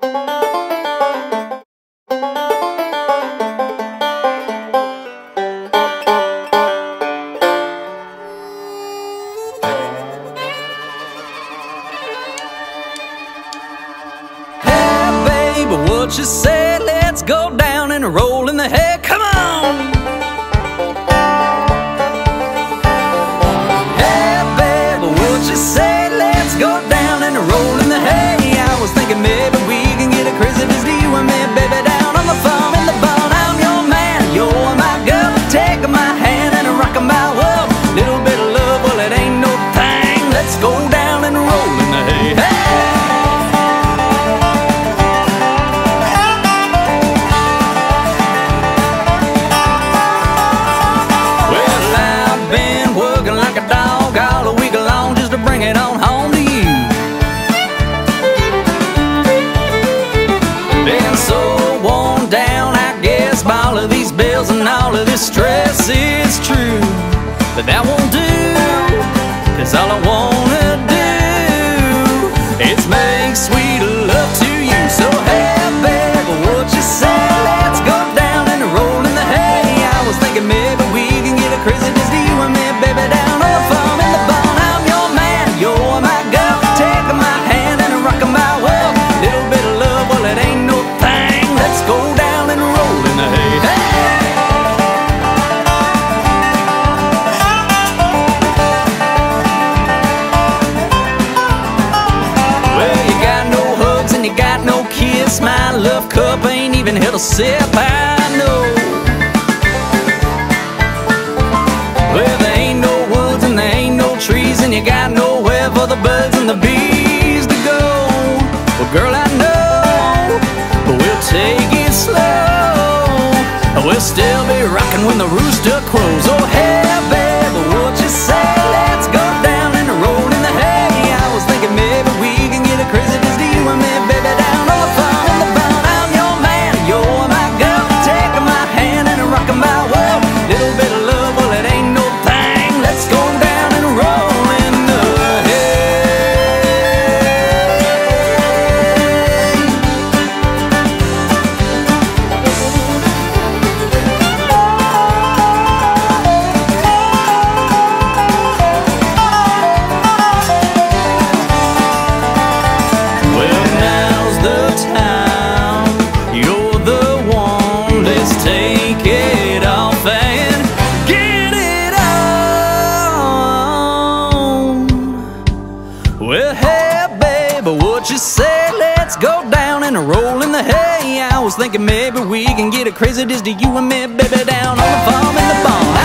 What you say? Let's go down and roll in the hay. Come on! Hey, baby, what you say? Let's go down and roll in the hay. I was thinking maybe we can get a crazy just you and me, baby, down on the farm in the barn. I'm your man, you're my girl. Take my hand and rock my world. Little bit of love, well, it ain't no thing. Let's go down and roll in the hay. Hey! And all of this stress is true, but that won't do, 'cause all I wanna do is make sweet love to you. So hey baby, what you say? Let's go down and roll in the hay. I was thinking maybe we can get a crazy just you and me, baby, down on the farm in the barn. I'm your man, you're my girl. Take my hand and rock my world. Little bit of love, well, it ain't no thing. Let's go down and roll in the hay. Hey! My love cup ain't even held a sip, I know. Well, there ain't no woods and there ain't no trees, and you got nowhere for the birds and the bees to go. Well, girl, I know, but we'll take it slow. We'll still be rocking when the rooster crows. Oh, hey, baby, what you say? Let's go down and roll in the hay. I was thinking maybe we can get a crazy just you and me, baby, down on the farm. Little bit of love, well, it ain't no thing. Let's go down and roll in the Well, now's the time. You're the one. Let's take it off and get it on. Well, hey, baby, what you say? Let's go down and roll in the hay. I was thinking maybe we can get a crazy just to you and me, baby, down on the farm in the barn.